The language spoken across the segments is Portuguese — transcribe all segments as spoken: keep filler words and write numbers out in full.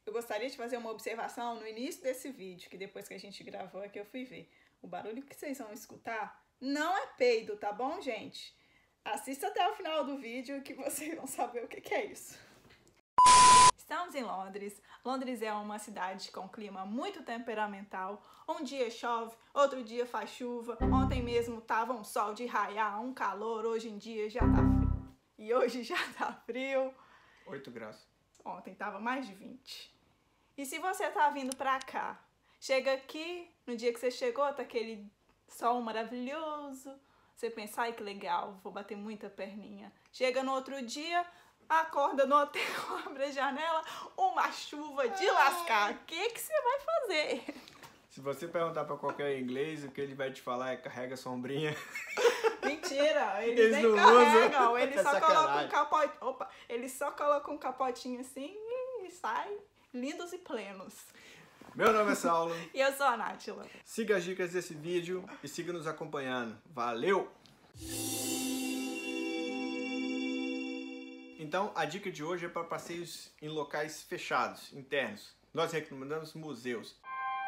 Eu gostaria de fazer uma observação no início desse vídeo, que depois que a gente gravou é que eu fui ver. O barulho que vocês vão escutar não é peido, tá bom, gente? Assista até o final do vídeo que vocês vão saber o que, que é isso. Estamos em Londres. Londres é uma cidade com clima muito temperamental. Um dia chove, outro dia faz chuva. Ontem mesmo tava um sol de raiar, um calor. Hoje em dia já tá frio. E hoje já tá frio. oito graus. Ontem tava mais de vinte. E se você tá vindo pra cá, chega aqui, no dia que você chegou, tá aquele sol maravilhoso. Você pensa, ai que legal, vou bater muita perninha. Chega no outro dia, acorda no hotel, abre a janela, uma chuva de lascar. O que que você vai fazer? Se você perguntar pra qualquer inglês, o que ele vai te falar é carrega sombrinha. Mentira, eles, Eles nem não carregam, usam. eles É só sacanagem. colocam um capote. Opa, eles só colocam um capotinho assim e saem lindos e plenos. Meu nome é Saulo. E eu sou a Nátila. Siga as dicas desse vídeo e siga nos acompanhando. Valeu! Então, a dica de hoje é para passeios em locais fechados, internos. Nós recomendamos museus.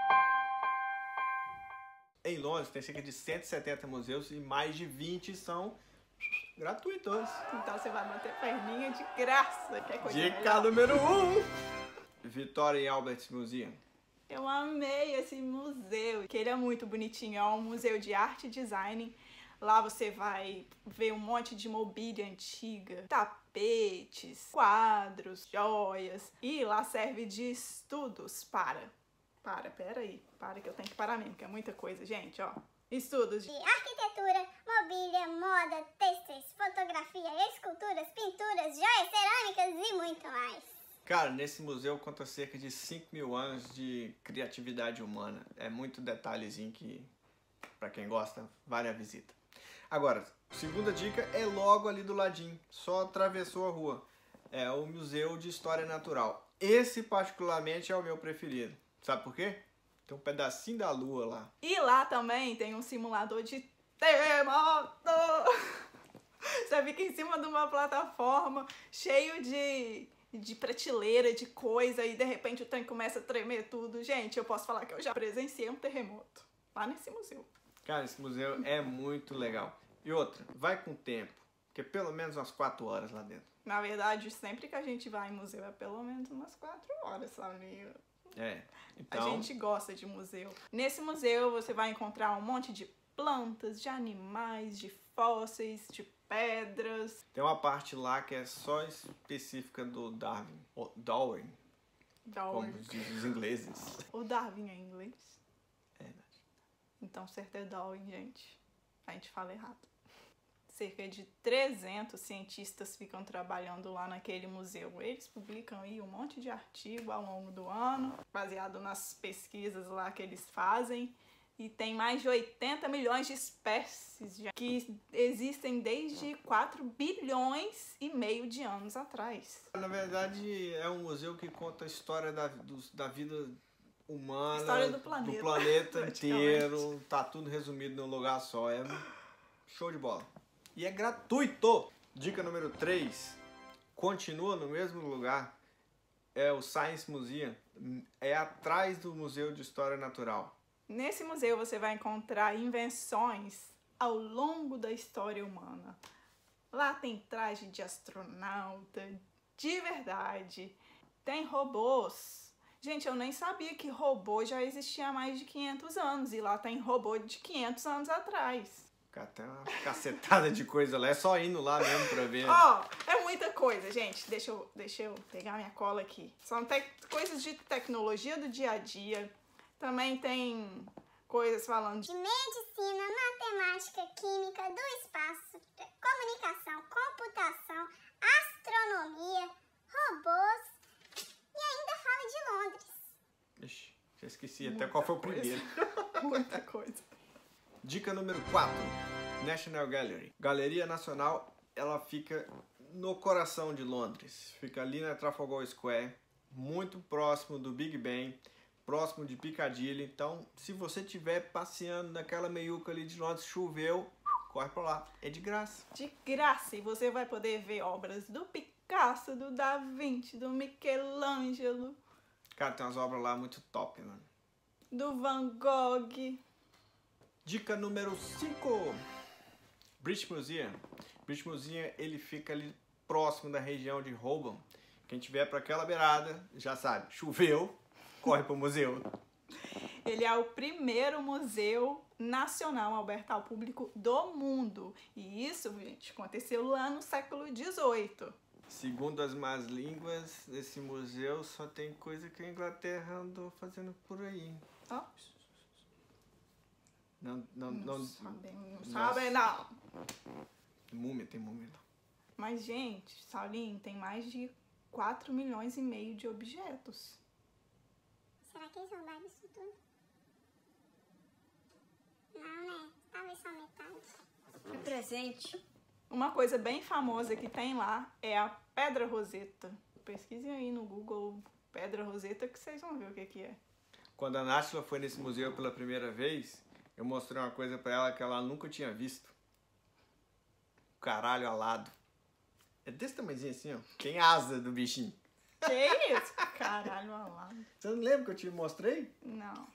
Em Londres tem cerca de cento e setenta museus e mais de vinte são gratuitos. Então você vai bater perninha de graça. Que é coisa Dica melhor. número um. Victoria and Albert Museum. Eu amei esse museu, que ele é muito bonitinho. É um museu de arte e design. Lá você vai ver um monte de mobília antiga, tapetes, quadros, joias. E lá serve de estudos para... Para, pera aí. Para que eu tenho que parar mesmo, que é muita coisa, gente, ó. Estudos de de arquitetura, mobília, moda, têxteis, fotografia, esculturas, pinturas, joias, cerâmicas e muito mais. Cara, nesse museu conta cerca de cinco mil anos de criatividade humana. É muito detalhezinho que, pra quem gosta, vale a visita. Agora, segunda dica é logo ali do ladinho, só atravessou a rua. É o Museu de História Natural. Esse particularmente é o meu preferido. Sabe por quê? Tem um pedacinho da lua lá. E lá também tem um simulador de terremoto. Você fica em cima de uma plataforma cheio de, de prateleira, de coisa, e de repente o trem começa a tremer tudo. Gente, eu posso falar que eu já presenciei um terremoto lá nesse museu. Cara, esse museu é muito legal. E outra, vai com tempo, que é pelo menos umas quatro horas lá dentro. Na verdade, sempre que a gente vai em museu é pelo menos umas quatro horas, sabe? É, A então... gente gosta de museu. Nesse museu você vai encontrar um monte de plantas, de animais, de fósseis, de pedras. Tem uma parte lá que é só específica do Darwin. Ou Darwin, Darwin. como dizem os ingleses. O Darwin é em inglês. É, Então certo é Darwin, gente. A gente fala errado. Cerca de trezentos cientistas ficam trabalhando lá naquele museu. Eles publicam aí um monte de artigo ao longo do ano, baseado nas pesquisas lá que eles fazem. E tem mais de oitenta milhões de espécies já, que existem desde quatro bilhões e meio de anos atrás. Na verdade, é um museu que conta a história da, dos- da vida humana, História do planeta, planeta praticamente. inteiro. Tá tudo resumido num lugar só. É show de bola. E é gratuito! Dica número três. Continua no mesmo lugar. É o Science Museum. É atrás do Museu de História Natural. Nesse museu você vai encontrar invenções ao longo da história humana. Lá tem traje de astronauta, de verdade. Tem robôs. Gente, eu nem sabia que robô já existia há mais de quinhentos anos. E lá tem robô de quinhentos anos atrás. Cara, tem uma cacetada de coisa lá. É só indo lá mesmo pra ver. Ó, oh, é muita coisa, gente. Deixa eu, deixa eu pegar minha cola aqui. São te- coisas de tecnologia do dia a dia. Também tem coisas falando de De medicina, matemática, química, do espaço, comunicação, computação, astronomia, robôs e ainda fala de Londres. Ixi, já esqueci Muita até qual foi o coisa. primeiro. muita coisa. Dica número quatro. National Gallery. Galeria Nacional, ela fica no coração de Londres. Fica ali na Trafalgar Square, muito próximo do Big Ben, próximo de Piccadilly. Então, se você estiver passeando naquela meiuca ali de Londres, choveu, corre pra lá. É de graça. De graça. E você vai poder ver obras do Picasso, do Da Vinci, do Michelangelo. Cara, tem umas obras lá muito top, mano. Do Van Gogh. Dica número cinco. British Museum. British Museum, ele fica ali próximo da região de Holborn. Quem tiver para aquela beirada, já sabe, choveu, corre pro museu. Ele é o primeiro museu nacional aberto ao público do mundo. E isso, gente, aconteceu lá no século dezoito. Segundo as más línguas, esse museu só tem coisa que a Inglaterra andou fazendo por aí. Ó. Não, não, Não, não, sabem, não Nossa. sabem, não. Múmia, tem múmia lá. Mas, gente, Saulinho, tem mais de quatro milhões e meio de objetos. Será que eles roubaram isso tudo? Não, né? Talvez só metade. É presente. Uma coisa bem famosa que tem lá é a Pedra Roseta. Pesquisem aí no Google Pedra Roseta que vocês vão ver o que, que é. Quando a Náshila foi nesse museu pela primeira vez, eu mostrei uma coisa pra ela que ela nunca tinha visto. Caralho alado. É desse tamanhozinho assim, ó. Tem asa do bichinho. Que isso? Caralho, alado. Você não lembra que eu te mostrei? Não.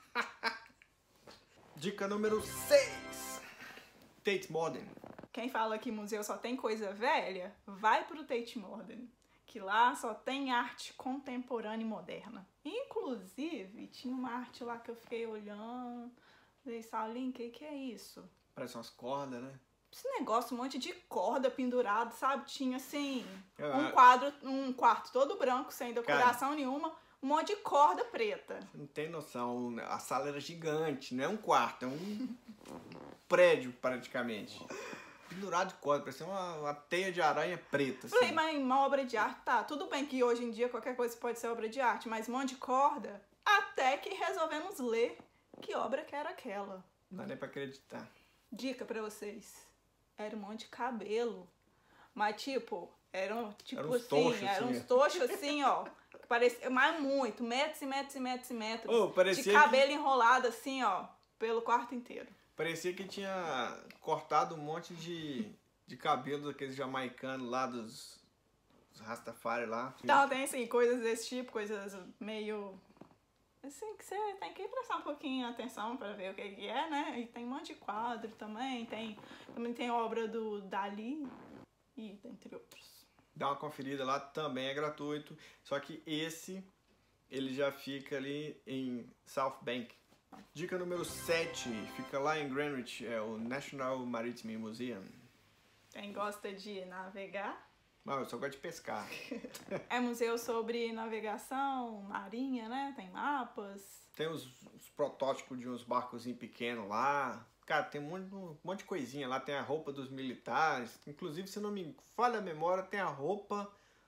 Dica número seis. Tate Modern. Quem fala que museu só tem coisa velha, vai pro Tate Modern. Que lá só tem arte contemporânea e moderna. Inclusive, tinha uma arte lá que eu fiquei olhando. Falei, Saulinho, o que, que é isso? Parece umas cordas, né? Esse negócio, um monte de corda pendurado, sabe? Tinha assim, Ah. um quadro, um quarto todo branco, sem decoração nenhuma, um monte de corda preta. Você não tem noção. A sala era gigante, não é um quarto, é um prédio praticamente. Pendurado de corda, parecia uma, uma teia de aranha preta. Assim. Falei, mas uma obra de arte, tá, tudo bem que hoje em dia qualquer coisa pode ser obra de arte, mas um monte de corda, até que resolvemos ler que obra que era aquela. Não dá nem pra acreditar. Dica pra vocês. Era um monte de cabelo. Mas, tipo, eram, tipo Era uns assim, tochos, eram assim. uns tochos assim, ó. Que parecia, mas muito, metros e metros e metros e metros. Ô, parecia de cabelo enrolado assim, ó, pelo quarto inteiro. Parecia que tinha cortado um monte de, de cabelo daqueles jamaicanos lá, dos, dos Rastafari lá. Então tem, assim, coisas desse tipo, coisas meio... Assim, que você tem que prestar um pouquinho atenção pra ver o que que é, né? E tem um monte de quadro também, tem, também tem obra do Dali e entre outros. Dá uma conferida lá, também é gratuito. Só que esse, ele já fica ali em South Bank. Dica número sete, fica lá em Greenwich, é o National Maritime Museum. Quem gosta de navegar, Mas eu só gosto de pescar. é museu sobre navegação marinha, né? Tem mapas. Tem os, os protótipos de uns barcozinhos pequenos lá. Cara, tem um monte, um monte de coisinha lá. Tem a roupa dos militares. Inclusive, se não me falha a memória, tem a roupa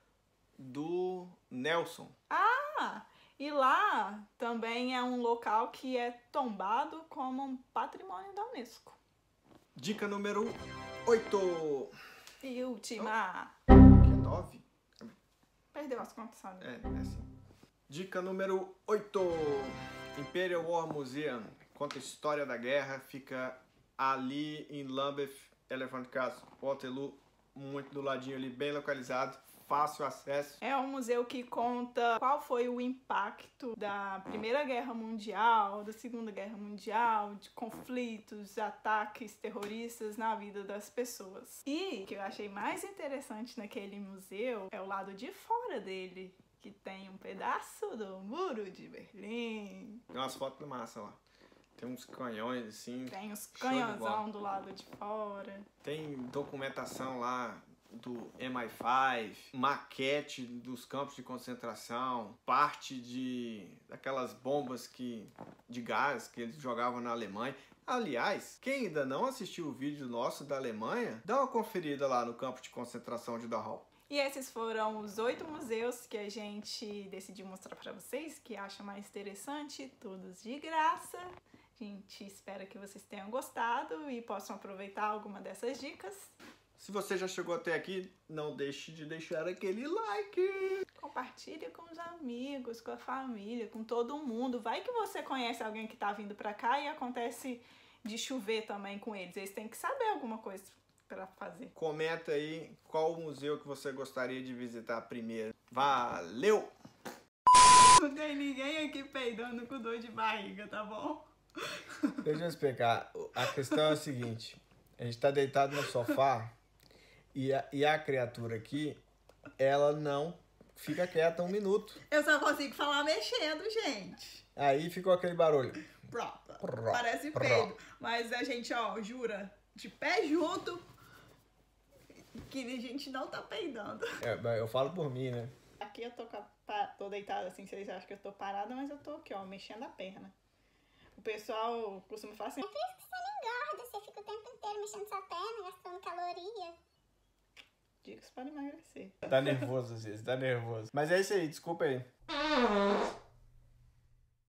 do Nelson. Ah, e lá também é um local que é tombado como um patrimônio da Unesco. Dica número oito. E última. Que é nove? Perdeu as contas, sabe? É, é assim. Dica número oito. Imperial War Museum. Conta a história da guerra. Fica ali em Lambeth, Elephant Castle, Waterloo. Muito do ladinho ali, bem localizado. Fácil acesso. É um museu que conta qual foi o impacto da Primeira Guerra Mundial, da Segunda Guerra Mundial, de conflitos, ataques terroristas na vida das pessoas. E o que eu achei mais interessante naquele museu é o lado de fora dele, que tem um pedaço do Muro de Berlim. Tem umas fotos massa lá. Tem uns canhões assim. Tem os Show de bola. canhãozão do lado de fora. Tem documentação lá do M I cinco, maquete dos campos de concentração, parte de daquelas bombas que, de gás que eles jogavam na Alemanha. Aliás, quem ainda não assistiu o vídeo nosso da Alemanha, dá uma conferida lá no campo de concentração de Dachau. E esses foram os oito museus que a gente decidiu mostrar para vocês, que acha mais interessante, todos de graça. A gente espera que vocês tenham gostado e possam aproveitar alguma dessas dicas. Se você já chegou até aqui, não deixe de deixar aquele like. Compartilhe com os amigos, com a família, com todo mundo. Vai que você conhece alguém que tá vindo pra cá e acontece de chover também com eles. Eles têm que saber alguma coisa pra fazer. Comenta aí qual o museu que você gostaria de visitar primeiro. Valeu! Não tem ninguém aqui peidando com dor de barriga, tá bom? Deixa eu explicar. A questão é a seguinte. A gente tá deitado no sofá e a, e a criatura aqui, ela não fica quieta um minuto. Eu só consigo falar mexendo, gente. Aí ficou aquele barulho. Pró, Pró, parece pró. peido. Mas a gente, ó, jura, de pé junto, que a gente não tá peidando. É, eu falo por mim, né? Aqui eu tô, com a pa- tô deitada assim, vocês acham que eu tô parada, mas eu tô aqui, ó, mexendo a perna. O pessoal costuma falar assim, É por isso que você não engorda, você fica o tempo inteiro mexendo sua perna, gastando caloria. dicas para emagrecer. Tá nervoso às vezes, tá nervoso. Mas é isso aí, desculpa aí.